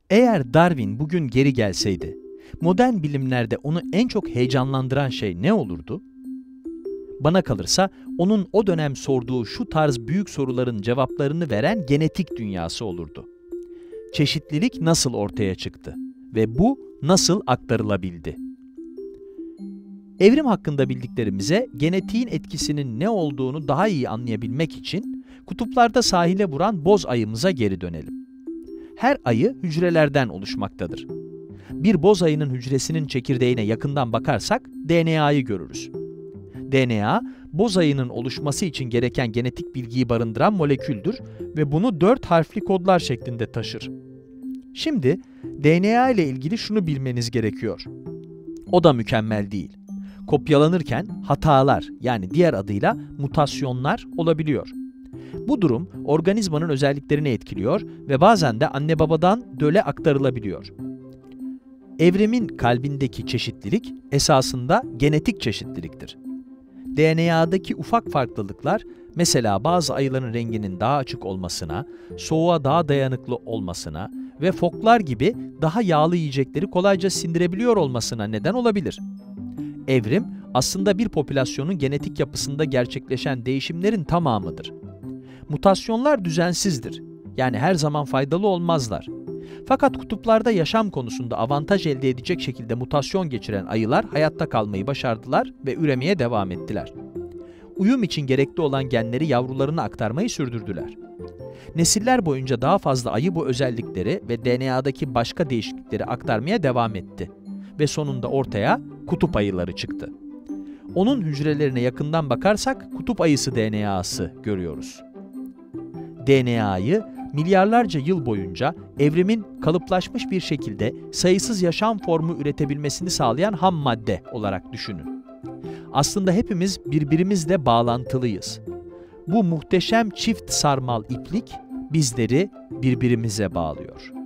Eğer Darwin bugün geri gelseydi, modern bilimlerde onu en çok heyecanlandıran şey ne olurdu? Bana kalırsa onun o dönem sorduğu şu tarz büyük soruların cevaplarını veren genetik dünyası olurdu. Çeşitlilik nasıl ortaya çıktı ve bu nasıl aktarılabildi? Evrim hakkında bildiklerimize genetiğin etkisinin ne olduğunu daha iyi anlayabilmek için kutuplarda sahile vuran boz ayımıza geri dönelim. Her ayı hücrelerden oluşmaktadır. Bir boz ayının hücresinin çekirdeğine yakından bakarsak DNA'yı görürüz. DNA, boz ayının oluşması için gereken genetik bilgiyi barındıran moleküldür ve bunu 4 harfli kodlar şeklinde taşır. Şimdi DNA ile ilgili şunu bilmeniz gerekiyor. O da mükemmel değil. Kopyalanırken hatalar, yani diğer adıyla mutasyonlar olabiliyor. Bu durum organizmanın özelliklerini etkiliyor ve bazen de anne babadan döle aktarılabiliyor. Evrimin kalbindeki çeşitlilik esasında genetik çeşitliliktir. DNA'daki ufak farklılıklar, mesela bazı ayıların renginin daha açık olmasına, soğuğa daha dayanıklı olmasına ve foklar gibi daha yağlı yiyecekleri kolayca sindirebiliyor olmasına neden olabilir. Evrim, aslında bir popülasyonun genetik yapısında gerçekleşen değişimlerin tamamıdır. Mutasyonlar düzensizdir, yani her zaman faydalı olmazlar. Fakat kutuplarda yaşam konusunda avantaj elde edecek şekilde mutasyon geçiren ayılar hayatta kalmayı başardılar ve üremeye devam ettiler. Uyum için gerekli olan genleri yavrularına aktarmayı sürdürdüler. Nesiller boyunca daha fazla ayı bu özellikleri ve DNA'daki başka değişiklikleri aktarmaya devam etti ve sonunda ortaya kutup ayıları çıktı. Onun hücrelerine yakından bakarsak kutup ayısı DNA'sı görüyoruz. DNA'yı milyarlarca yıl boyunca evrimin kalıplaşmış bir şekilde sayısız yaşam formu üretebilmesini sağlayan ham madde olarak düşünün. Aslında hepimiz birbirimizle bağlantılıyız. Bu muhteşem çift sarmal iplik bizleri birbirimize bağlıyor.